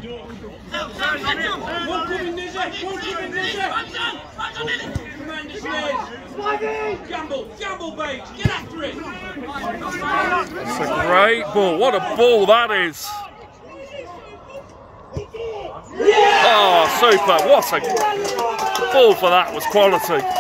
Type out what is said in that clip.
Gamble, babes, get after it. That's a great ball. What a ball that is. Oh, super. What a ball for that was quality.